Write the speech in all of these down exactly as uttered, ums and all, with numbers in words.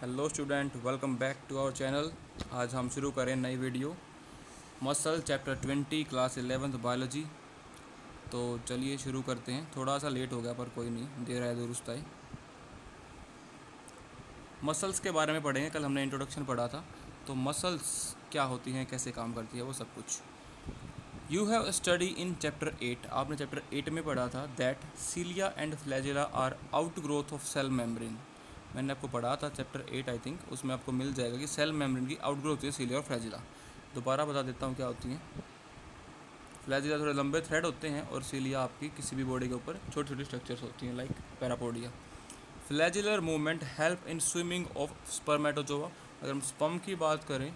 Hello student, welcome back to our channel. आज हम शुरू करें नई video muscle chapter twenty class eleventh biology. तो चलिए शुरू करते हैं। थोड़ा सा लेट हो गया पर कोई नहीं, देर आए दुरुस्त आए। मसल्स के बारे में पढ़ेंगे। कल हमने इंट्रोडक्शन पढ़ा था, तो मसल्स क्या होती हैं, कैसे काम करती है, वो सब कुछ। You have study in chapter eight, आपने चैप्टर एट में पढ़ा था that cilia and flagella are outgrowth of cell membrane. मैंने आपको पढ़ा था चैप्टर एट आई थिंक, उसमें आपको मिल जाएगा कि सेल मेम्ब्रेन की आउट ग्रोथ होती है सीलिया और फ्लैजिला। दोबारा बता देता हूँ क्या होती हैं। फ्लैजिला थोड़े लंबे थ्रेड होते हैं और सीलिया आपकी किसी भी बॉडी के ऊपर छोटी छोटी स्ट्रक्चर्स होती हैं like parapodia. Flagellar movement help in swimming of spermatozoa. अगर हम स्पर्म की बात करें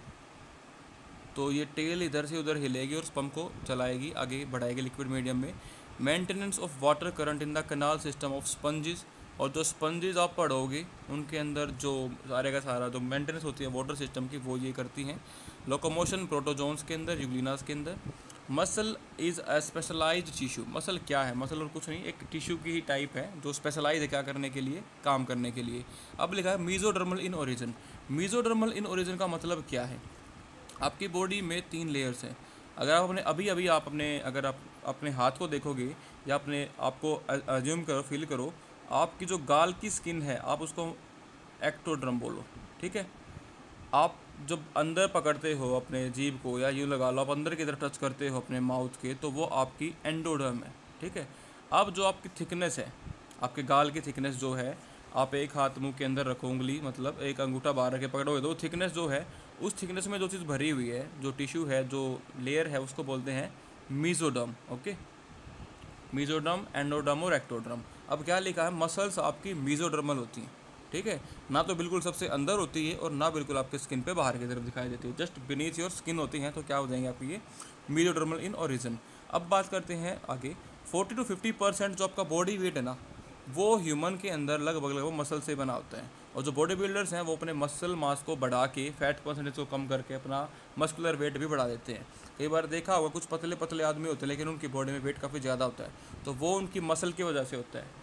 तो ये टेल इधर से उधर हिलेगी और स्पर्म को चलाएगी, आगे बढ़ाएगी लिक्विड मीडियम में। Maintenance of water current in the canal system of sponges, और जो स्पंजेस आप पढ़ोगे उनके अंदर जो सारे का सारा जो मेंटेनेंस होती है वाटर सिस्टम की, वो ये करती हैं। लोकोमोशन प्रोटोजोन्स के अंदर, यूग्लिनास के अंदर। Muscle is a specialised tissue. Muscle क्या है? मसल और कुछ नहीं, एक टिश्यू की ही टाइप है जो स्पेशलाइज है क्या करने के लिए, काम करने के लिए। अब लिखा है mesodermal in origin. Mesodermal in origin का मतलब क्या है? आपकी बॉडी में तीन लेयर्स हैं। अगर आप अपने अभी अभी आप अपने अगर आप अपने हाथ को देखोगे या अपने आपको अज्यूम करो, फील करो, आपकी जो गाल की स्किन है आप उसको एक्टोडर्म बोलो, ठीक है। आप जब अंदर पकड़ते हो अपने जीभ को या यूँ लगा लो आप अंदर की तरफ टच करते हो अपने माउथ के, तो वो आपकी एंडोडर्म है, ठीक है। अब जो आपकी थिकनेस है, आपके गाल की थिकनेस जो है, आप एक हाथ मुंह के अंदर रखो, उंगली मतलब एक अंगूठा बाहर रख के पकड़ोगे तो थिकनेस जो है, उस थिकनेस में जो चीज़ भरी हुई है, जो टिश्यू है, जो लेयर है, उसको बोलते हैं मीजोडर्म। ओके, मीजोडर्म, एंडोडर्म और एक्टोडर्म। अब क्या लिखा है? मसल्स आपकी मीजोडर्मल होती हैं, ठीक है। ना तो बिल्कुल सबसे अंदर होती है और ना बिल्कुल आपके स्किन पे बाहर की तरफ दिखाई देती है, जस्ट बीनीथ योर स्किन होती हैं। तो क्या हो जाएंगे आपकी ये मीजोडर्मल इन ओरिजिन। अब बात करते हैं आगे। फोर्टी टू फिफ्टी परसेंट जो आपका बॉडी वेट है ना, वो ह्यूमन के अंदर लगभग लगभग मसल से बना होता है। और जो बॉडी बिल्डर्स हैं वो अपने मसल मास को बढ़ा के, फैट परसेंटेज को कम करके अपना मस्कुलर वेट भी बढ़ा देते हैं। कई बार देखा होगा कुछ पतले पतले आदमी होते हैं लेकिन उनकी बॉडी में वेट काफ़ी ज़्यादा होता है, तो वो उनकी मसल की वजह से होता है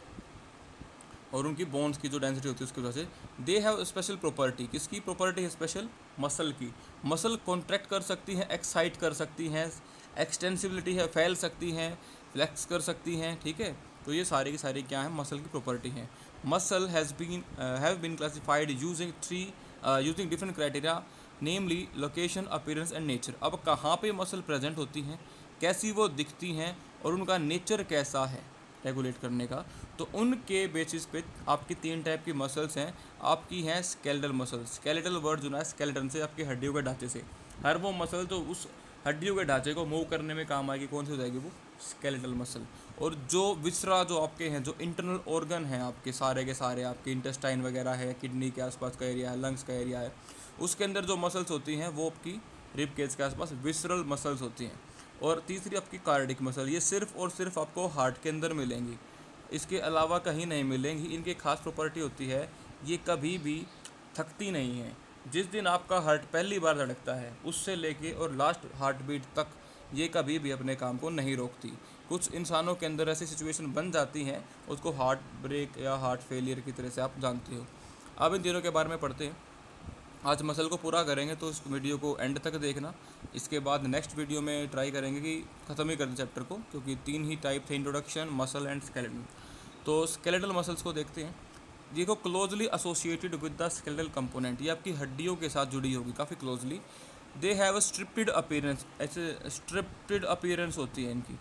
और उनकी बोन्स की जो डेंसिटी होती है उसकी वजह से। They have special property. किसकी प्रॉपर्टी है स्पेशल? मसल की। मसल कॉन्ट्रैक्ट कर सकती हैं, एक्साइट कर सकती हैं, एक्सटेंसिबिलिटी है, फैल सकती हैं, फ्लेक्स कर सकती हैं, ठीक है। तो ये सारी की सारी क्या है? मसल की प्रॉपर्टी हैं। Muscle has been have been classified using three using different criteria, namely location, appearance and nature. अब कहाँ पे मसल प्रेजेंट होती हैं, कैसी वो दिखती हैं और उनका नेचर कैसा है रेगुलेट करने का, तो उनके बेसिस पे आपकी तीन टाइप की मसल्स हैं। आपकी हैं स्केलेटल मसल्स। स्केलेटल वर्ड जो ना स्केलेटन से, आपकी हड्डियों के ढांचे से। हर वो मसल जो उस हड्डियों के ढांचे को मूव करने में काम आएगी, कौन सी हो जाएगी? वो स्केलेटल मसल। और जो विसरा जो आपके हैं, जो इंटरनल ऑर्गन हैं आपके सारे के सारे, आपके इंटेस्टाइन वगैरह है, किडनी के आसपास का एरिया है, लंग्स का एरिया है, उसके अंदर जो मसल्स होती हैं वो आपकी रिब केज के आसपास विसरल मसल्स होती हैं। और तीसरी आपकी कार्डिक मसल, ये सिर्फ और सिर्फ आपको हार्ट के अंदर मिलेंगी, इसके अलावा कहीं नहीं मिलेंगी। इनकी खास प्रॉपर्टी होती है, ये कभी भी थकती नहीं है। जिस दिन आपका हार्ट पहली बार धड़कता है उससे लेके और लास्ट हार्ट बीट तक ये कभी भी अपने काम को नहीं रोकती। कुछ इंसानों के अंदर ऐसी सिचुएशन बन जाती हैं, उसको हार्ट ब्रेक या हार्ट फेलियर की तरह से आप जानते हो। अब इन तीनों के बारे में पढ़ते हैं। आज मसल को पूरा करेंगे तो इस वीडियो को एंड तक देखना। इसके बाद नेक्स्ट वीडियो में ट्राई करेंगे कि ख़त्म ही कर दें चैप्टर को, क्योंकि तीन ही टाइप थे, इंट्रोडक्शन, मसल एंड स्केलेटल। तो स्केलेटल मसल्स को देखते हैं। ये को closely associated with the skeletal component, ये आपकी हड्डियों के साथ जुड़ी होगी काफ़ी closely. They have a striated appearance, ऐसे स्ट्रिप्टेड अपीयरेंस होती है इनकी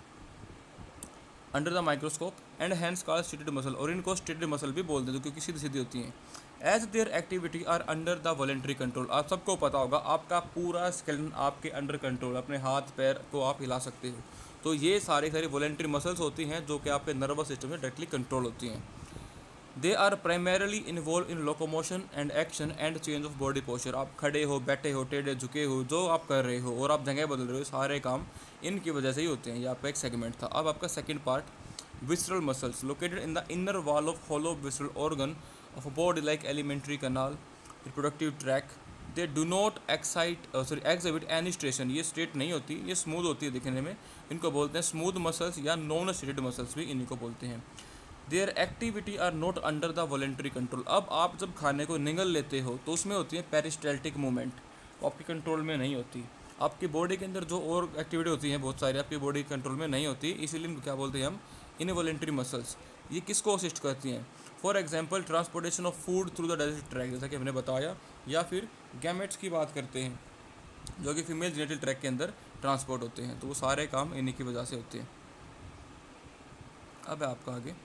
under the microscope, and hence called striated muscle, और इनको स्ट्रेटेड मसल भी बोलते हैं क्योंकि सीधी सीधी होती हैं। As their activity are under the voluntary control. आप सबको पता होगा आपका पूरा स्केलेटन आपके अंडर कंट्रोल, अपने हाथ पैर को आप हिला सकते हो। तो ये सारी सारी वॉलेंट्री मसल्स होती हैं जो कि आपके नर्वस सिस्टम में डायरेक्टली कंट्रोल होती हैं। They are primarily involve in locomotion and action and change of body posture. आप खड़े हो, बैठे हो, टेढ़े झुके हो, जो आप कर रहे हो और आप जगह बदल रहे हो, सारे काम इनकी वजह से ही होते हैं। ये आपका एक सेगमेंट था। अब आपका second part, visceral muscles located in the inner wall of hollow visceral organ of a body like alimentary canal, reproductive track. They do not excite sorry exhibit any striation. ये स्ट्रेट नहीं होती, ये smooth होती है दिखने में। इनको बोलते हैं स्मूथ मसल्स या नॉन स्ट्रेटेड मसल्स भी इन्हीं को बोलते हैं। Their activity are not under the voluntary control. अब आप जब खाने को निगल लेते हो तो उसमें होती है पेरिस्टाल्टिक मूवमेंट, वो आपके कंट्रोल में नहीं होती। आपकी बॉडी के अंदर जो और एक्टिविटी होती है बहुत सारी आपकी बॉडी कंट्रोल में नहीं होती, इसीलिए इनको क्या बोलते हैं हम, इनवॉलेंट्री मसल्स। ये किसको असिस्ट करती हैं? For example transportation of food through the digestive tract, जैसा कि हमने बताया, या फिर गैमेट्स की बात करते हैं जो कि फीमेल जेनिटल ट्रैक्ट के अंदर ट्रांसपोर्ट होते हैं, तो वो सारे काम इन्हीं की वजह से होते हैं। अब है आपका आगे,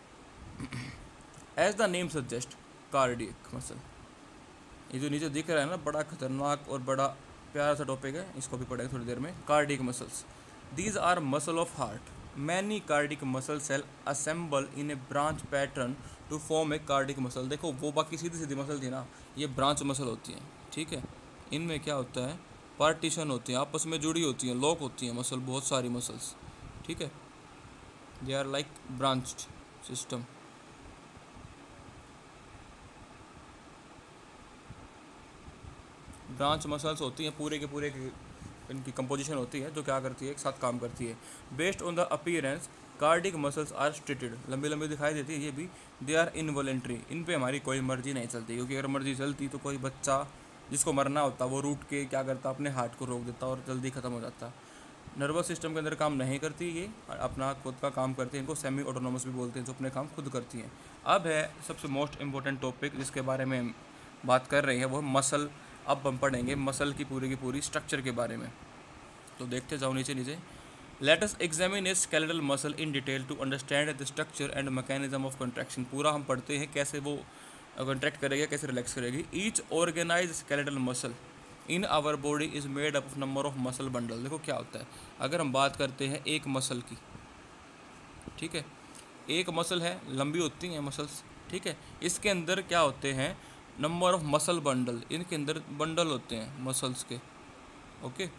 as the name suggest cardiac muscle. ये जो नीचे दिख रहा है ना, बड़ा खतरनाक और बड़ा प्यारा सा टॉपिक है, इसको भी पढ़ेंगे थोड़ी देर में। Cardiac muscles, these are muscle of heart, many cardiac muscle cell assemble in a branch pattern to form a cardiac muscle. देखो वो बाकी सीधी सीधी मसल थी ना, ये ब्रांच मसल होती हैं, ठीक है। इनमें क्या होता है, पार्टीशन होती हैं, आपस में जुड़ी होती हैं, लॉक होती हैं मसल, बहुत सारी मसल्स, ठीक है। They are like branched system. Branch muscles होती हैं, पूरे के पूरे की इनकी कंपोजिशन होती है जो क्या करती है, एक साथ काम करती है। Based on the appearance cardiac muscles are striated, लंबी लंबी दिखाई देती है ये भी। दे आर इनवॉलेंट्री, इन पे हमारी कोई मर्जी नहीं चलती, क्योंकि अगर मर्जी चलती तो कोई बच्चा जिसको मरना होता वो रूट के क्या करता, अपने हार्ट को रोक देता और जल्दी ख़त्म हो जाता। नर्वस सिस्टम के अंदर काम नहीं करती, ये अपना खुद का काम करती है, इनको सेमी ऑटोनोमस भी बोलते हैं, जो अपने काम खुद करती हैं। अब है सबसे मोस्ट इंपॉर्टेंट टॉपिक जिसके बारे में बात कर रहे हैं, वो मसल। अब हम पढ़ेंगे मसल की पूरी की पूरी स्ट्रक्चर के बारे में, तो देखते जाओ नीचे नीचे। Let us examine a skeletal muscle in detail to understand the structure and mechanism of contraction. पूरा हम पढ़ते हैं कैसे वो कंट्रैक्ट करेगी, कैसे रिलैक्स करेगी। Each organise skeletal muscle in our body is made up of number of muscle bundle. देखो क्या होता है, अगर हम बात करते हैं एक मसल की, ठीक है, एक मसल है, लंबी होती हैं मसल्स, ठीक है, इसके अंदर क्या होते हैं, नंबर ऑफ मसल बंडल, इनके अंदर बंडल होते हैं मसल्स के, ओके।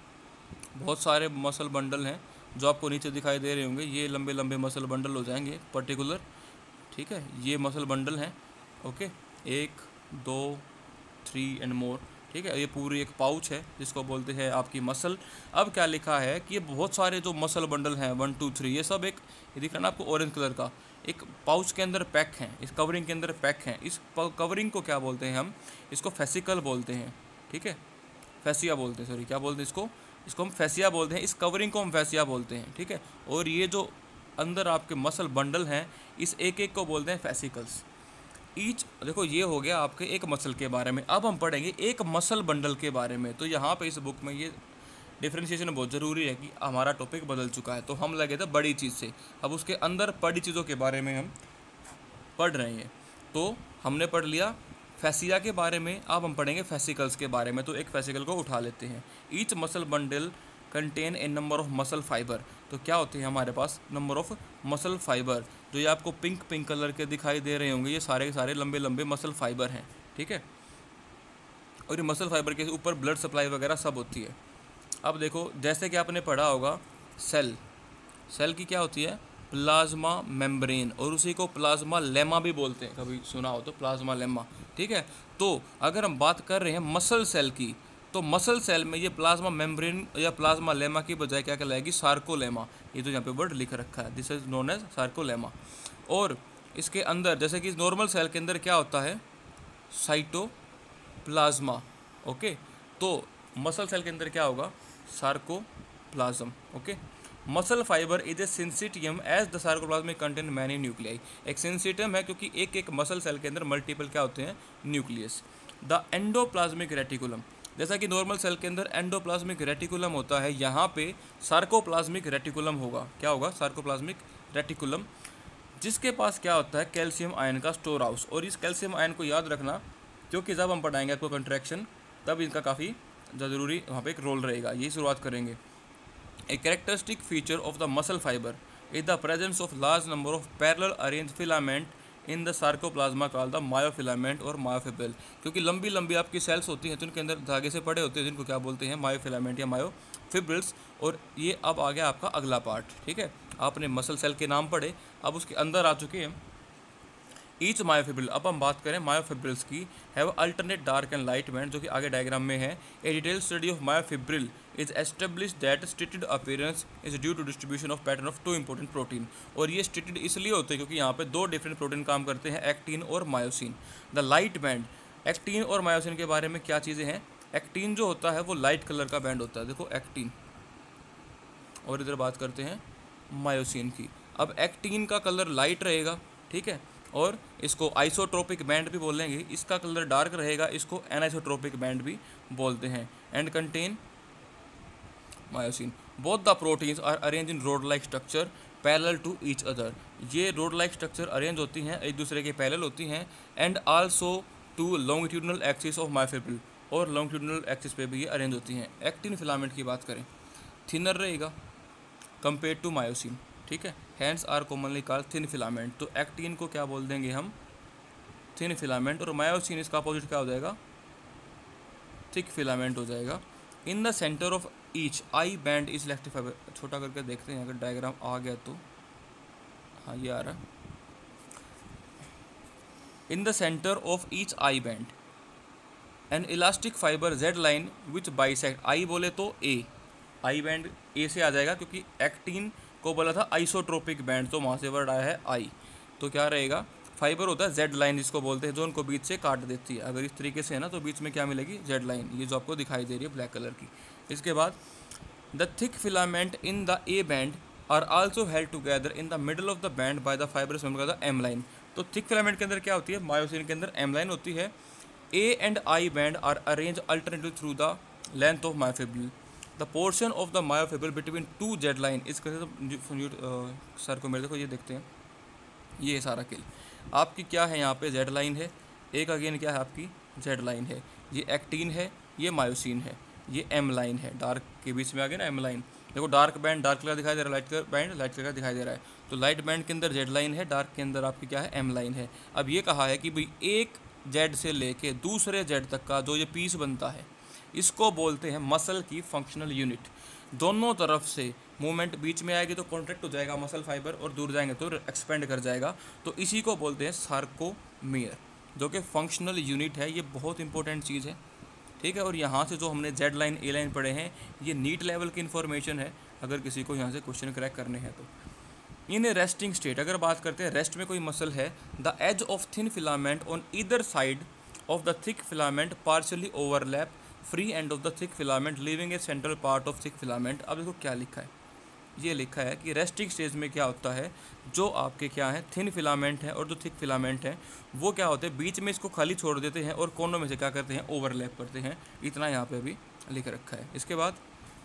बहुत सारे मसल बंडल हैं जो आपको नीचे दिखाई दे रहे होंगे, ये लंबे लंबे मसल बंडल हो जाएंगे पर्टिकुलर, ठीक है, ये मसल बंडल हैं, ओके। एक, दो, थ्री एंड मोर, ठीक है। ये पूरी एक पाउच है जिसको बोलते हैं आपकी मसल। अब क्या लिखा है कि ये बहुत सारे जो मसल बंडल हैं, वन टू थ्री, ये सब एक, ये दिख रहा है ना आपको ऑरेंज कलर का, एक पाउच के अंदर पैक हैं, इस कवरिंग के अंदर पैक हैं। इस कवरिंग को क्या बोलते हैं हम, इसको फेसिकल बोलते हैं, ठीक है, फैसिया बोलते हैं, सॉरी क्या बोलते हैं इसको, इसको हम फैसिया बोलते हैं, इस कवरिंग को हम फैसिया बोलते हैं, ठीक है। और ये जो अंदर आपके मसल बंडल हैं, इस एक एक को बोलते हैं फैसिकल्स। ईच, देखो ये हो गया आपके एक मसल के बारे में। अब हम पढ़ेंगे एक मसल बंडल के बारे में। तो यहाँ पे इस बुक में ये डिफ्रेंशिएशन बहुत ज़रूरी है कि हमारा टॉपिक बदल चुका है, तो हम लगे थे बड़ी चीज़ से, अब उसके अंदर बड़ी चीज़ों के बारे में हम पढ़ रहे हैं। तो हमने पढ़ लिया फैसिया के बारे में, अब हम पढ़ेंगे फैसिकल्स के बारे में। तो एक फैसिकल को उठा लेते हैं। Each muscle bundle contain a number of muscle fibre. तो क्या होते हैं हमारे पास, नंबर ऑफ मसल फाइबर, जो ये आपको पिंक पिंक कलर के दिखाई दे रहे होंगे, ये सारे के सारे लंबे लंबे मसल फाइबर हैं, ठीक है। और ये मसल फाइबर के ऊपर ब्लड सप्लाई वगैरह सब होती है। अब देखो, जैसे कि आपने पढ़ा होगा सेल, सेल की क्या होती है, प्लाज्मा मेम्ब्रेन, और उसी को प्लाज्मा लेमा भी बोलते हैं, कभी सुना हो तो प्लाज्मा लेमा, ठीक है। तो अगर हम बात कर रहे हैं मसल सेल की, तो मसल सेल में ये प्लाज्मा मेम्ब्रेन या प्लाज्मा लेमा की बजाय क्या कहलाएगी, सार्कोलेमा। ये तो यहाँ पे वर्ड लिख रखा है, this is known as sarcolemma. और इसके अंदर जैसे कि नॉर्मल सेल के अंदर क्या होता है, साइटोप्लाज्मा, ओके। तो मसल सेल के अंदर क्या होगा, sarcoplasm, okay. Muscle fibre is a syncytium as the sarcoplasm contain many nuclei. एक सिंसिटियम है क्योंकि एक एक मसल सेल के अंदर मल्टीपल क्या होते हैं, न्यूक्लियस। द एंडोप्लाज्मिक रेटिकुलम, जैसा कि नॉर्मल सेल के अंदर एंडोप्लाज्मिक रेटिकुलम होता है, यहाँ पे सार्कोप्लाज्मिक रेटिकुलम होगा। क्या होगा, सार्कोप्लाज्मिक रेटिकुलम, जिसके पास क्या होता है, कैल्शियम आयन का स्टोर हाउस। और इस कैल्शियम आयन को याद रखना, क्योंकि जब हम पढ़ाएंगे आपको कंट्रैक्शन, तब इनका काफ़ी ज़रूरी वहाँ पे एक रोल रहेगा। यही शुरुआत करेंगे। A characteristic feature of the muscle fibre is the presence of large number of parallel arrange filament in the sarcoplasm called the myofilament और मायोफिब्रिल। क्योंकि लंबी लंबी आपकी सेल्स होती हैं तो उनके अंदर धागे से पड़े होते हैं, जिनको क्या बोलते हैं, मायोफिलामेंट या मायोफिब्रिल्स। और ये अब आ गया आपका अगला पार्ट, ठीक है। आपने मसल सेल के नाम पढ़े, अब उसके अंदर आ चुके हैं ईच मायोफिब्रिल, अब हम बात करें मायोफिब्रिल्स की, have alternate dark and light band, जो कि आगे डायग्राम में है। A detail study of myofibril is establish that striated appearance is due to distribution of pattern of two important protein, और ये स्टेटेड इसलिए होते हैं क्योंकि यहाँ पे दो डिफरेंट प्रोटीन काम करते हैं, एक्टिन और myosin. The light band, actin और मायोसिन के बारे में क्या चीज़ें हैं। एक्टिन जो होता है वो लाइट कलर का बैंड होता है, देखो एक्टिन, और इधर बात करते हैं मायोसिन की। अब एक्टिन का कलर लाइट रहेगा, ठीक है, और इसको आइसोट्रोपिक बैंड भी बोलेंगे, इसका कलर डार्क रहेगा, इसको एनाइसोट्रोपिक बैंड भी बोलते हैं। And contain myosin, both the proteins are arrange in rod like structure parallel to each other, ये रोड लाइक स्ट्रक्चर अरेंज होती हैं, एक दूसरे के पैरेलल होती हैं। And also to longitudinal axis of myofibril, और लॉन्गिट्यूडनल एक्सिस पे भी ये अरेंज होती हैं। एक्टिन फिलामेंट की बात करें, थिनर रहेगा कंपेयर टू मायोसिन, ठीक है, hence are commonly called thin filament, तो एक्टिन को क्या बोल देंगे हम, थिन फिलामेंट, और मायोसिन इसका अपोजिट क्या हो जाएगा, थिक फिलामेंट हो जाएगा। In the centre of each I band is electric fibre, छोटा करके देखते हैं अगर डायग्राम आ गया तो, हाँ ये आ रहा है। In the centre of each I band an elastic fibre Z line which bisect, I बोले तो ए, आई बैंड ए से आ जाएगा क्योंकि एक्टिन को बोला था आइसोट्रोपिक बैंड, तो वहाँ से वर्ड आया है आई, तो क्या रहेगा, फाइबर होता है जेड लाइन जिसको बोलते हैं, जो उनको बीच से काट देती है। अगर इस तरीके से है ना तो बीच में क्या मिलेगी, जेड लाइन, ये जो आपको दिखाई दे रही है ब्लैक कलर की। इसके बाद the thick filament in the A band are also held together in the middle of the band by the fibrous member the M line, तो थिक फिलामेंट के अंदर क्या होती है, मायोसिन के अंदर एम लाइन होती है। A and I band are arrange alternative through the length of myofibril, the portion of the myofibril between two Z line, is तो सर को मेरे देखो ये देखते हैं, ये सारा किल आपकी क्या है, यहाँ पे जेड लाइन है, एक अगेन क्या है आपकी जेड लाइन है, ये एक्टिन है, ये मायोसिन है, ये एम लाइन है, डार्क के बीच में आ गया ना एम लाइन, देखो डार्क बैंड डार्क कलर दिखाई दे रहा है, light colour band light colour दिखाई दे रहा है, तो लाइट बैंड के अंदर जेड लाइन है, डार्क के अंदर आपकी क्या है, एम लाइन है। अब ये कहा है कि भाई एक जेड से लेके दूसरे जेड तक का जो ये पीस बनता है, इसको बोलते हैं मसल की फंक्शनल यूनिट। दोनों तरफ से मूवमेंट, बीच में आएगी तो कॉन्ट्रैक्ट हो जाएगा मसल फाइबर, और दूर जाएंगे तो एक्सपेंड कर जाएगा, तो इसी को बोलते हैं सार्कोमियर, जो कि फंक्शनल यूनिट है। ये बहुत इंपॉर्टेंट चीज़ है, ठीक है। और यहाँ से जो हमने जेड लाइन ए लाइन पढ़े हैं, ये नीट लेवल की इन्फॉर्मेशन है, अगर किसी को यहाँ से क्वेश्चन क्रैक करने हैं तो। इन ए रेस्टिंग स्टेट, अगर बात करते हैं रेस्ट में कोई मसल है, the edge of thin filament on either side of the thick filament partially overlap free end of the thick filament leaving a central part of thick filament. अब देखो क्या लिखा है, ये लिखा है कि रेस्टिंग स्टेज में क्या होता है, जो आपके क्या है थिन फिलामेंट है और जो थिक फिलामेंट है वो क्या होते हैं, बीच में इसको खाली छोड़ देते हैं और कोनों में से क्या करते हैं, ओवरलैप करते हैं। इतना यहाँ पे अभी लिख रखा है। इसके बाद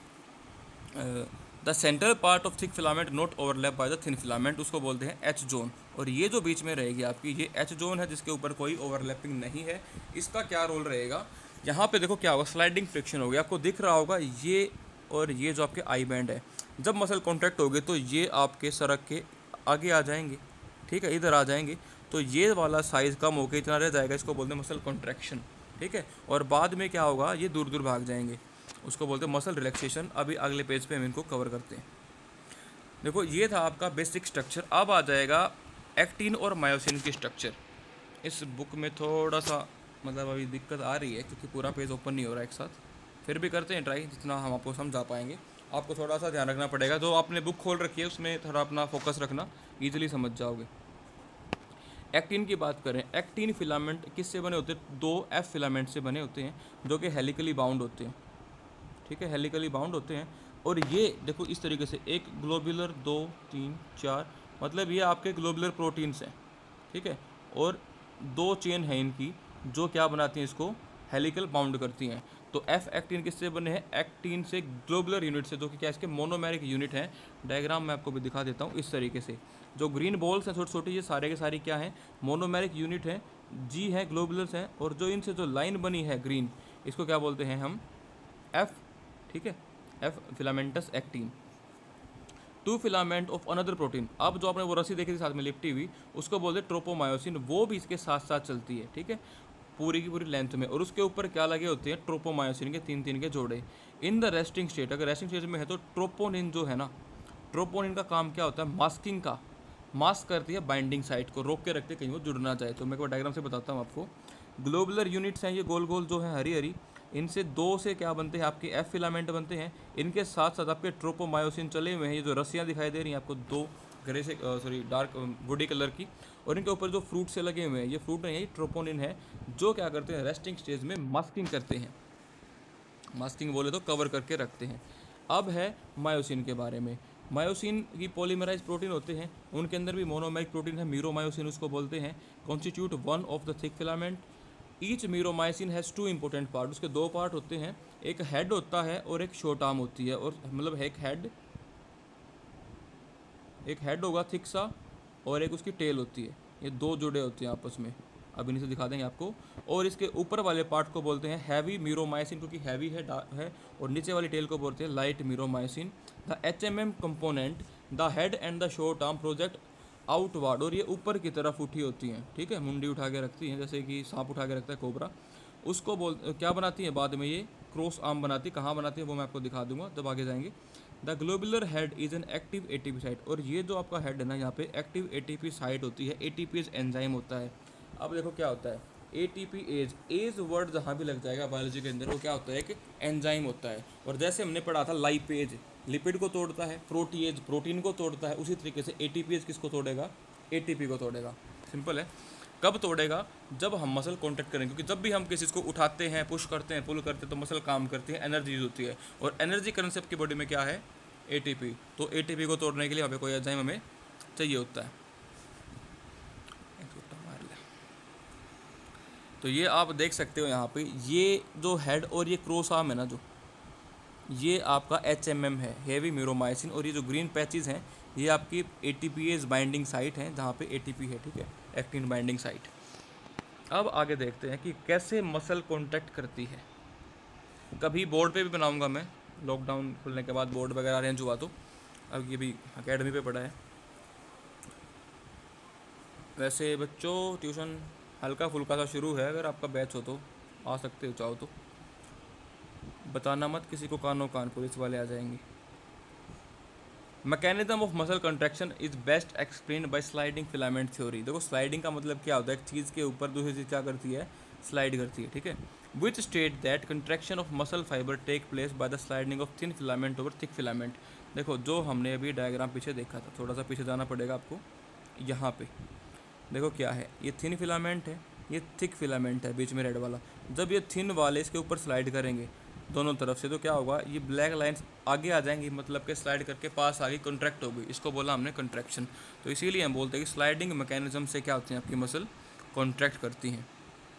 the central part of thick filament not overlap by the thin filament, उसको बोलते हैं एच जोन। और ये जो बीच में रहेगी आपकी, ये एच जोन है जिसके ऊपर कोई ओवरलैपिंग नहीं है। इसका क्या रोल रहेगा, यहाँ पे देखो क्या होगा, स्लाइडिंग फ्रिक्शन हो गया, आपको दिख रहा होगा ये, और ये जो आपके आई बैंड है, जब मसल कॉन्ट्रैक्ट होगी तो ये आपके सड़क के आगे आ जाएंगे, ठीक है, इधर आ जाएंगे, तो ये वाला साइज़ कम होकर इतना रह जाएगा, इसको बोलते हैं मसल कॉन्ट्रैक्शन, ठीक है। और बाद में क्या होगा, ये दूर दूर भाग जाएंगे, उसको बोलते हैं मसल रिलैक्सेशन। अभी अगले पेज पे हम इनको कवर करते हैं। देखो ये था आपका बेसिक स्ट्रक्चर। अब आ जाएगा एक्टिन और मायोसिन की स्ट्रक्चर। इस बुक में थोड़ा सा मतलब अभी दिक्कत आ रही है क्योंकि पूरा पेज ओपन नहीं हो रहा है एक साथ, फिर भी करते हैं ट्राई जितना हम आपको समझा पाएंगे। आपको थोड़ा सा ध्यान रखना पड़ेगा, जो आपने बुक खोल रखी है उसमें थोड़ा अपना फोकस रखना, ईजिली समझ जाओगे। एक्टिन की बात करें, एक्टिन फिलामेंट किससे बने होते हैं, दो एफ फिलामेंट से बने होते हैं जो कि हेलिकली बाउंड होते हैं, ठीक है, हेलिकली बाउंड होते हैं। और ये देखो इस तरीके से, एक ग्लोबुलर, दो तीन चार, मतलब ये आपके ग्लोबुलर प्रोटीन्स हैं, ठीक है, और दो चेन है इनकी जो क्या बनाती हैं, इसको हेलिकल बाउंड करती हैं। तो एफ एक्टिन किससे बने हैं, एक्टिन से, ग्लोबुलर यूनिट से, जो कि क्या इसके मोनोमेरिक यूनिट हैं। डायग्राम मैं आपको भी दिखा देता हूँ इस तरीके से। जो ग्रीन बॉल्स हैं छोटी छोटी, ये सारे के सारी क्या हैं, मोनोमेरिक यूनिट हैं, जी हैं, ग्लोबुलर्स हैं। और जो इनसे जो लाइन बनी है ग्रीन, इसको क्या बोलते हैं हम, एफ, ठीक है, F filamentous actin. Two filament of another protein, अब जो आपने वो रस्सी देखी थी साथ में लिपटी हुई, उसको बोलते हैं ट्रोपोमायोसिन, वो भी इसके साथ साथ चलती है, ठीक है, पूरी की पूरी लेंथ में। और उसके ऊपर क्या लगे होते हैं, ट्रोपोमायोसिन के तीन तीन के जोड़े। इन द रेस्टिंग स्टेट, अगर रेस्टिंग स्टेज में है तो ट्रोपोनिन जो है ना, ट्रोपोनिन का काम क्या होता है, मास्किंग का, मास्क करती है बाइंडिंग साइट को, रोक के रखते कहीं वो जुड़ ना जाए। तो मैं एक बार डायग्राम से बताता हूँ आपको। ग्लोबुलर यूनिट्स हैं ये गोल गोल जो है हरी हरी, इनसे दो से क्या बनते हैं आपके एफ फिलामेंट बनते हैं। इनके साथ साथ आपके ट्रोपोमायोसिन चले हुए हैं, ये जो रस्सियाँ दिखाई दे रही हैं आपको दो ग्रे से सॉरी डार्क वुडी कलर की, और इनके ऊपर जो फ्रूट से लगे हुए हैं ये फ्रूट नहीं है, ये ट्रोपोनिन है, जो क्या करते हैं रेस्टिंग स्टेज में मास्किंग करते हैं। मास्किंग बोले तो कवर करके रखते हैं। अब है मायोसिन के बारे में। मायोसिन की पॉलीमराइज प्रोटीन होते हैं, उनके अंदर भी मोनोमरिक प्रोटीन है, मीरोमायोसिन उसको बोलते हैं, constitute one of the thick filament. Each meromyosin has two important part, उसके दो पार्ट होते हैं, एक हेड होता है और एक शॉर्ट आर्म होती है, और मतलब एक हेड एक हेड होगा थिक सा, और एक उसकी टेल होती है, ये दो जुड़े होते हैं आपस में, अब इन्हीं से दिखा देंगे आपको। और इसके ऊपर वाले पार्ट को बोलते हैं हैवी मीरोमायोसिन, क्योंकि हैवी है है, और नीचे वाली टेल को बोलते हैं light meromyosin. The H M M component, the head and the short arm project outward, और ये ऊपर की तरफ उठी होती हैं, ठीक है, मुंडी उठा के रखती हैं, जैसे कि सांप उठा के रखता है कोबरा, उसको बोल क्या बनाती है बाद में ये क्रॉस आर्म बनाती है। कहाँ बनाती है वो मैं आपको दिखा दूंगा जब आगे जाएंगे। The globular head is an active ATP site, और ये जो आपका हेड है ना यहाँ पे एक्टिव एटीपी साइट होती है, एटीपीज एंजाइम होता है। अब देखो क्या होता है एटीपी एज, एज वर्ड जहाँ भी लग जाएगा बायोलॉजी के अंदर, वो क्या होता है एक एंजाइम होता है। और जैसे हमने पढ़ा था लाइपेज लिपिड को तोड़ता है, प्रोटीएज प्रोटीन को तोड़ता है, उसी तरीके से एटीपीएज किसको तोड़ेगा, एटीपी को तोड़ेगा। सिंपल है। कब तोड़ेगा, जब हम मसल कॉन्टैक्ट करेंगे, क्योंकि जब भी हम किसी को उठाते हैं, पुश करते हैं, पुल करते हैं, तो मसल काम करती है, एनर्जी यूज होती है, और एनर्जी करेंसी आपकी बॉडी में क्या है, एटीपी। तो एटीपी को तोड़ने के लिए हमें कोई एंजाइम हमें चाहिए होता है। तो ये आप देख सकते हो यहाँ पे, ये जो हेड और ये क्रॉस आर्म है ना, जो ये आपका एच एम एम है, हेवी मीरोमायोसिन, और ये जो ग्रीन पैचेस हैं ये आपकी एटीपीएज बाइंडिंग साइट हैं, जहाँ पे एटीपी है, ठीक है, एक्टिन बाइंडिंग साइट। अब आगे देखते हैं कि कैसे मसल कॉन्टैक्ट करती है। कभी बोर्ड पे भी बनाऊंगा मैं, लॉकडाउन खुलने के बाद बोर्ड वगैरह अरेंज हुआ तो, अब ये भी एकेडमी पे पढ़ा है। वैसे बच्चों ट्यूशन हल्का फुल्का सा शुरू है, अगर आपका बैच हो तो आ सकते हो, चाहो तो बताना मत किसी को, कानो कान पुलिस वाले आ जाएंगे। Mechanism of muscle contraction is best explain by sliding filament theory. देखो स्लाइडिंग का मतलब क्या होता है, एक चीज़ के ऊपर दूसरी चीज़ क्या करती है, स्लाइड करती है, ठीक है। Which state that contraction of muscle fibre take place by the sliding of thin filament over thick filament. देखो जो हमने अभी डायग्राम पीछे देखा था, थोड़ा सा पीछे जाना पड़ेगा आपको, यहाँ पे देखो क्या है, ये थिन फिलामेंट है, ये थिक फिलामेंट है बीच में रेड वाला। जब ये थिन वाले इसके ऊपर स्लाइड करेंगे दोनों तरफ से, तो क्या होगा, ये ब्लैक लाइंस आगे आ जाएंगी, मतलब कि स्लाइड करके पास आ गई, कॉन्ट्रैक्ट हो गई, इसको बोला हमने कॉन्ट्रैक्शन। तो इसीलिए हम बोलते हैं कि स्लाइडिंग मैकेनिज्म से क्या होती हैं आपकी मसल कॉन्ट्रैक्ट करती हैं।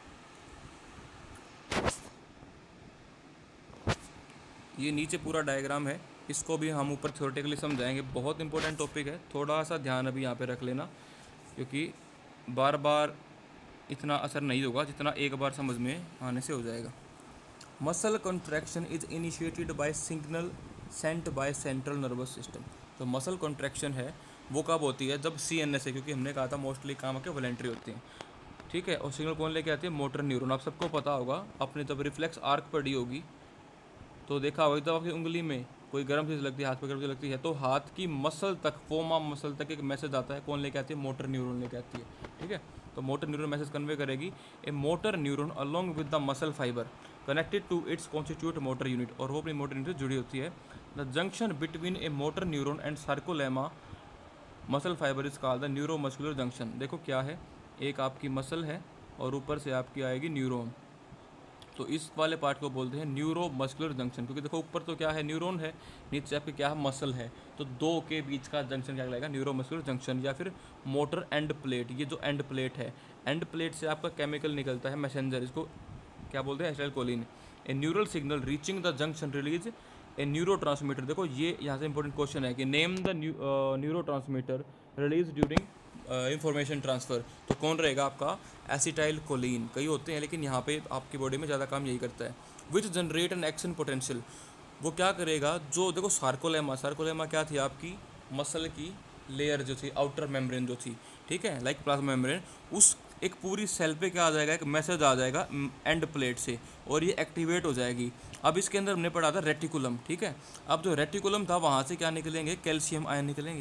ये नीचे पूरा डायग्राम है, इसको भी हम ऊपर थ्योरेटिकली समझाएंगे, बहुत इंपॉर्टेंट टॉपिक है, थोड़ा सा ध्यान अभी यहाँ पे रख लेना, क्योंकि बार बार इतना असर नहीं होगा जितना एक बार समझ में आने से हो जाएगा। Muscle contraction is initiated by signal sent by central nervous system. तो मसल कॉन्ट्रैक्शन है वो कब होती है, जब सी एन एस है, क्योंकि हमने कहा था मोस्टली काम के वॉलेंट्री होते हैं, ठीक है, और सिग्नल कौन लेके आती है, मोटर न्यूरॉन। आप सबको पता होगा, आपने जब रिफ्लेक्स आर्क पढ़ी होगी तो देखा होगा, जब आपकी उंगली में कोई गर्म चीज़ लगती है, हाथ पे गर्म चीज़ लगती है, तो हाथ की मसल तक, फोमा मसल तक एक मैसेज आता है, कौन लेके आती है, मोटर न्यूरॉन लेके आती है, ठीक है। तो मोटर न्यूरॉन मैसेज कन्वे करेगी, a motor neuron along with the muscle fibre connected to its constitute motor unit, और वो अपनी मोटर यूनिट से जुड़ी होती है। The junction between a motor neuron and sarcolemma muscle fibre is called the neuromuscular junction. देखो क्या है, एक आपकी मसल है और ऊपर से आपकी आएगी न्यूरॉन, तो इस वाले पार्ट को बोलते हैं न्यूरो मस्कुलर जंक्शन, क्योंकि देखो ऊपर तो क्या है, न्यूरॉन है, नीचे आपके क्या है, मसल है, तो दो के बीच का जंक्शन क्या लगेगा, न्यूरो मस्कुलर जंक्शन, या फिर मोटर एंड प्लेट। ये जो एंड प्लेट है, एंड प्लेट से आपका केमिकल निकलता है मैसेंजर, इसको क्या बोलते हैं, acetylcholine. A neural signal reaching the junction release a neurotransmitter. देखो ये यहाँ से इंपॉर्टेंट क्वेश्चन है कि name the neurotransmitter release during information transfer. तो कौन रहेगा आपका, एसिटाइल कोलिन। कई होते हैं लेकिन यहाँ पे आपकी बॉडी में ज़्यादा काम यही करता है। Which generate an action potential, वो क्या करेगा, जो देखो सार्कोलेमा, सार्कोलेमा क्या थी आपकी, मसल की लेयर जो थी, आउटर मेम्ब्रेन जो थी, ठीक है, लाइक प्लाज्मा मेम्ब्रेन, उस एक पूरी सेल पे क्या आ जाएगा, एक मैसेज आ जाएगा एंड प्लेट से, और ये एक्टिवेट हो जाएगी। अब इसके अंदर हमने पढ़ा था रेटिकुलम, ठीक है। अब जो रेटिकुलम था वहाँ से क्या निकलेंगे, कैल्शियम आयन निकलेंगे।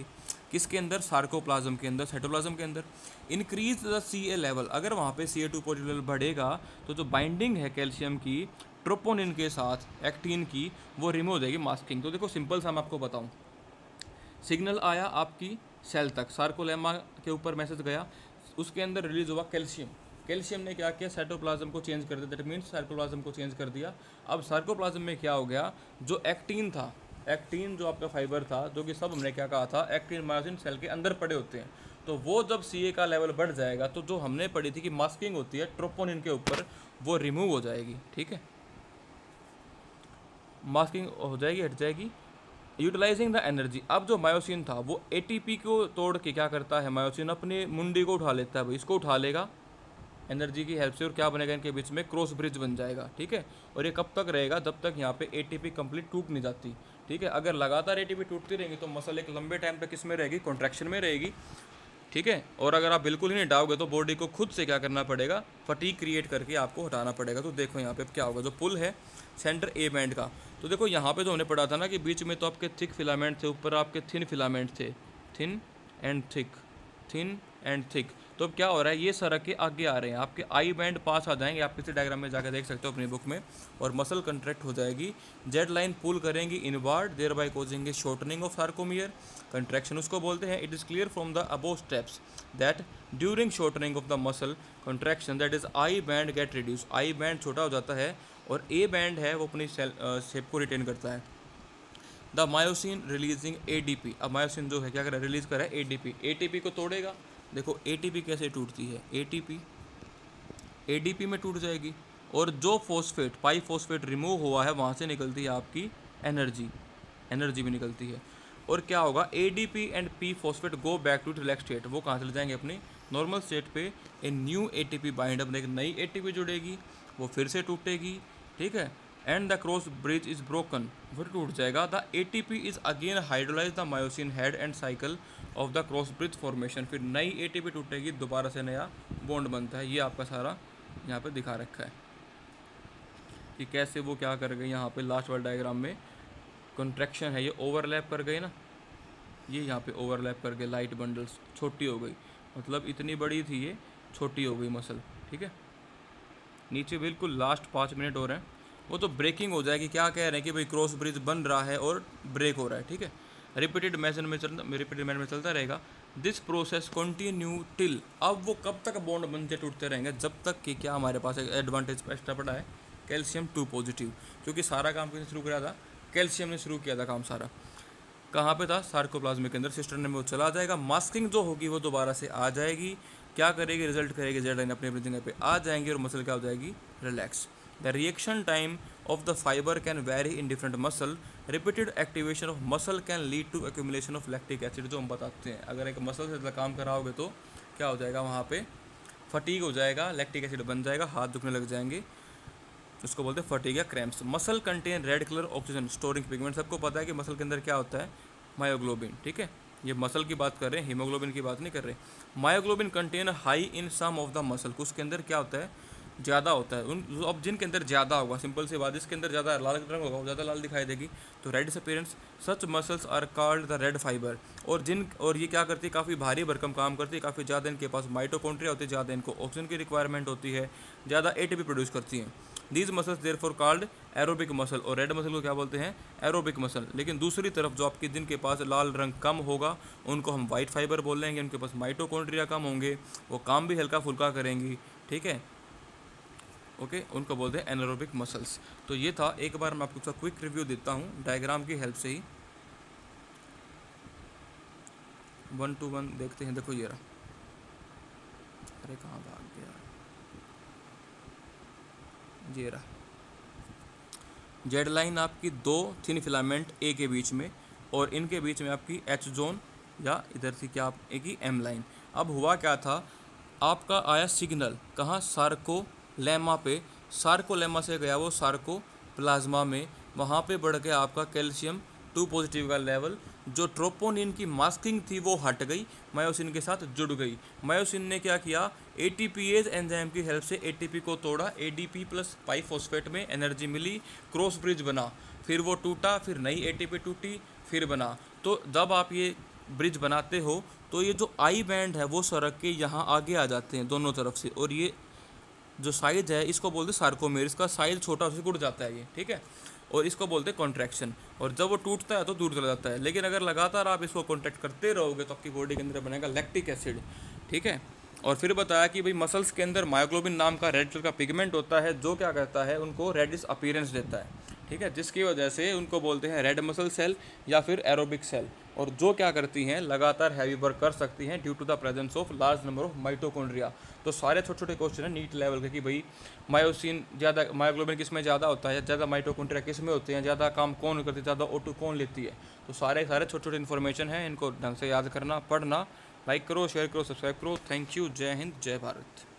किसके अंदर, सार्कोप्लाज्म के अंदर, साइटोप्लाज्म के अंदर। Increase the C A level, अगर वहाँ पे C A two positive level बढ़ेगा तो जो बाइंडिंग है कैल्शियम की ट्रोपोनिन के साथ एक्टिन की, वो रिमूव हो जाएगी, मास्किंग। तो देखो सिंपल सा मैं आपको बताऊँ, सिग्नल आया आपकी सेल तक, सार्कोलेमा के ऊपर मैसेज गया, उसके अंदर रिलीज हुआ कैल्शियम। कैल्शियम ने क्या किया, साइटोप्लाज्म को चेंज कर दिया, दैट मीन्स सार्कोप्लाज्म को चेंज कर दिया। अब सार्कोप्लाज्म में क्या हो गया, जो एक्टिन था, एक्टिन जो आपका फाइबर था, जो कि सब हमने क्या कहा था, एक्टिन मायोसिन सेल के अंदर पड़े होते हैं, तो वो जब सी ए का लेवल बढ़ जाएगा तो जो हमने पढ़ी थी कि मास्किंग होती है ट्रोपोनिन के ऊपर, वो रिमूव हो जाएगी। ठीक है, मास्किंग हो जाएगी, हट जाएगी। यूटिलाइजिंग द एनर्जी, अब जो मायोसिन था वो एटीपी को तोड़ के क्या करता है, मायोसिन अपने मुंडी को उठा लेता है, भाई इसको उठा लेगा एनर्जी की हेल्प से, और क्या बनेगा, इनके बीच में क्रॉस ब्रिज बन जाएगा। ठीक है, और ये कब तक रहेगा, जब तक यहाँ पे एटीपी कंप्लीट टूट नहीं जाती। ठीक है, अगर लगातार एटीपी टूटती रहेंगी तो मसल एक लंबे टाइम तक किस में रहेगी, कॉन्ट्रैक्शन में रहेगी। ठीक है, और अगर आप बिल्कुल ही नहीं हटाओगे तो बॉडी को खुद से क्या करना पड़ेगा, फटीग क्रिएट करके आपको हटाना पड़ेगा। तो देखो यहाँ पे क्या होगा, जो पुल है सेंटर ए बैंड का, तो देखो यहाँ पे जो हमने पढ़ा था ना कि बीच में तो आपके थिक फिलामेंट थे, ऊपर आपके थिन फिलामेंट थे, thin and thick, thin and thick. तो अब क्या हो रहा है, ये सरक के आगे आ रहे हैं, आपके आई बैंड पास आ जाएंगे, आप किसी डायग्राम में जाकर देख सकते हो अपनी बुक में, और मसल कंट्रैक्ट हो जाएगी, जेड लाइन पुल करेंगी inward, thereby causing a shortening of sarcomere, contraction उसको बोलते हैं। It is clear from the above steps that during shortening of the muscle contraction that is I band get reduce, I band छोटा हो जाता है और A band है वो अपनी सेल शेप को रिटेन करता है। The myosin releasing A D P, अब मायोसिन जो है क्या करे, रिलीज करे A D P, A T P को तोड़ेगा। देखो ए टी पी कैसे टूटती है, A T P A D P में टूट जाएगी, और जो फॉस्फेट पाई फॉस्फेट रिमूव हुआ है वहाँ से निकलती है आपकी एनर्जी, एनर्जी भी निकलती है। और क्या होगा, A D P and P phosphate go back to relax state, वो कहाँ चले जाएंगे, अपनी नॉर्मल स्टेट पे। A new A T P bind, अब एक नई ए टी पी जुड़ेगी, वो फिर से टूटेगी। ठीक है, and the cross bridge is broken, फिर टूट जाएगा। The A T P is again hydrolyse the myosin head and cycle of the cross bridge formation, फिर नई ए टी पी टूटेगी, दोबारा से नया बॉन्ड बनता है। ये आपका सारा यहाँ पे दिखा रखा है कि कैसे वो क्या कर गए, यहाँ पे लास्ट वाले डायग्राम में कॉन्ट्रैक्शन है, ये ओवरलैप कर गए ना, ये यहाँ पे ओवरलैप कर गए, लाइट बंडल्स छोटी हो गई, मतलब इतनी बड़ी थी ये छोटी हो गई मसल। ठीक है, नीचे बिल्कुल लास्ट पाँच मिनट हो रहे हैं, वो तो ब्रेकिंग हो जाएगी। क्या कह रहे हैं कि भाई क्रॉस ब्रिज बन रहा है और ब्रेक हो रहा है। ठीक है, रिपीटेड मेथड में चलता रिपीटेड मेथड में चलता रहेगा। दिस प्रोसेस कंटिन्यू टिल, अब वो कब तक बॉन्ड बनते टूटते रहेंगे, जब तक कि क्या हमारे पास एक एडवांटेज एक्स्ट्रा पड़ा है, कैल्शियम टू पॉजिटिव, क्योंकि सारा काम किसने शुरू किया था, कैल्शियम ने शुरू किया था काम सारा। कहाँ पे था, सार्कोप्लाज्म के अंदर, सिस्टम में वो चला जाएगा, मास्किंग जो होगी वो दोबारा से आ जाएगी, क्या करेगी, रिजल्ट करेगी, जेड लाइन अपने अपनी जगह पे आ जाएंगे और मसल क्या हो जाएगी, relax. The reaction time of the fiber can vary in different muscle. Repeated activation of muscle can lead to accumulation of lactic acid, जो हम बताते हैं, अगर एक मसल से ज़्यादा काम कराओगे तो क्या हो जाएगा, वहाँ पे फटीग हो जाएगा, लैक्टिक एसिड बन जाएगा, हाथ दुखने लग जाएंगे, उसको बोलते हैं फटीग या cramps. Muscle contain red colour oxygen storing pigment, सबको पता है कि मसल के अंदर क्या होता है, मायोग्लोबिन। ठीक है, ये मसल की बात कर रहे हैं, हीमोग्लोबिन की बात नहीं कर रहे। Myoglobin contain high in some of the muscle, उसके अंदर क्या होता है, ज़्यादा होता है। उन अब जिनके अंदर ज़्यादा होगा, सिंपल सी बात, जिसके अंदर ज़्यादा लाल रंग होगा वो ज़्यादा लाल दिखाई देगी, तो red appearance. Such muscles are called the red fibre, और जिन और ये क्या करती है, काफ़ी भारी भरकम काम करती है, काफ़ी ज़्यादा इनके पास माइटोकॉन्ड्रिया होती है, ज़्यादा इनको ऑक्सीजन की रिक्वायरमेंट होती है, ज़्यादा एटीपी प्रोड्यूस करती हैं। These muscles there for called aerobic muscle, और रेड मसल को क्या बोलते हैं, एरोबिक मसल। लेकिन दूसरी तरफ जो आपके जिनके पास लाल रंग कम होगा उनको हम वाइट फाइबर बोल लेंगे, उनके पास माइटोकॉन्ड्रिया कम होंगे, वो काम भी हल्का फुल्का करेंगी। ठीक है, ओके okay, उनको बोलते हैं एनारोबिक मसल्स। तो ये था, एक बार मैं आपको क्विक रिव्यू देता हूँ डायग्राम की हेल्प से ही, वन टू वन देखते हैं। देखो ये रहा, अरे कहाँ भाग गया, ये रहा जेड लाइन आपकी, दो थिन फिलामेंट ए के बीच में, और इनके बीच में आपकी एच जोन, या इधर थी क्या आप एक ही एम लाइन। अब हुआ क्या था, आपका आया सिग्नल कहाँ, सार्को लेमा पे, सार्कोलेमा से गया वो सार्को प्लाज्मा में, वहाँ पे बढ़ गया आपका कैल्शियम टू पॉजिटिव का लेवल, जो ट्रोपोनिन की मास्किंग थी वो हट गई, मायोसिन के साथ जुड़ गई। मायोसिन ने क्या किया, एटीपीएज एंजाइम की हेल्प से एटीपी को तोड़ा, एडीपी प्लस पाई फॉस्फेट में एनर्जी मिली, क्रॉस ब्रिज बना, फिर वो टूटा, फिर नई एटीपी टूटी, फिर बना। तो जब आप ये ब्रिज बनाते हो तो ये जो आई बैंड है वो सरक के यहाँ आगे आ जाते हैं दोनों तरफ से, और ये जो साइज है इसको बोलते हैं सार्कोमेर, इसका साइज छोटा उससे टूट जाता है ये, ठीक है, और इसको बोलते हैं कॉन्ट्रैक्शन। और जब वो टूटता है तो दूर चला जाता है, लेकिन अगर लगातार आप इसको कॉन्ट्रैक्ट करते रहोगे तो आपकी बॉडी के अंदर बनेगा लैक्टिक एसिड, ठीक है। और फिर बताया कि भाई मसल्स के अंदर मायोग्लोबिन नाम का रेड कलर का पिगमेंट होता है जो क्या करता है, उनको रेडिश अपीयरेंस देता है, ठीक है, जिसकी वजह से उनको बोलते हैं रेड मसल सेल या फिर एरोबिक सेल, और जो क्या करती हैं लगातार हैवी वर्क कर सकती हैं due to the presence of large number of mitochondria. तो सारे छोटे छोटे क्वेश्चन हैं नीट लेवल के कि भाई मायोसिन ज़्यादा, मायोग्लोबिन किस में ज़्यादा होता है, ज़्यादा माइटोकॉन्ड्रिया किस में होते हैं, ज़्यादा काम कौन करती है, ज़्यादा ओ टू कौन लेती है। तो सारे सारे छोटे छोटे इन्फॉर्मेशन हैं, इनको ढंग से याद करना, पढ़ना। लाइक करो, शेयर करो, सब्सक्राइब करो। Thank you. जय हिंद, जय भारत।